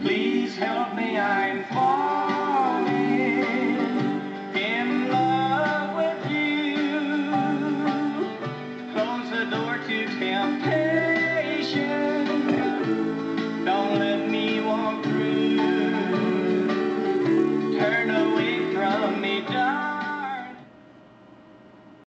Please help me, I'm falling in love with you. Close the door to temptation.